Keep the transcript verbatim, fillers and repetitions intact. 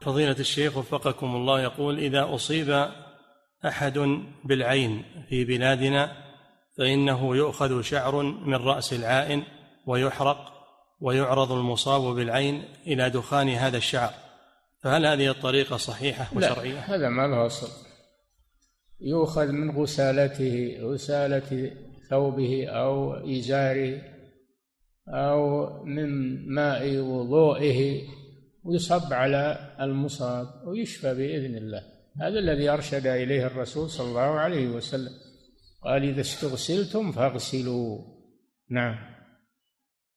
فضيلة الشيخ وفقكم الله، يقول: إذا أصيب أحد بالعين في بلادنا فإنه يؤخذ شعر من رأس العائن ويحرق ويعرض المصاب بالعين إلى دخان هذا الشعر، فهل هذه الطريقة صحيحة وشرعية؟ لا، هذا ما له أصل. يؤخذ من غسالته، غسالة ثوبه أو إزاره أو من ماء وضوئه ويصب على المصاب ويشفى بإذن الله. هذا الذي أرشد إليه الرسول صلى الله عليه وسلم، قال: إذا استغسلتم فاغسلوا. نعم.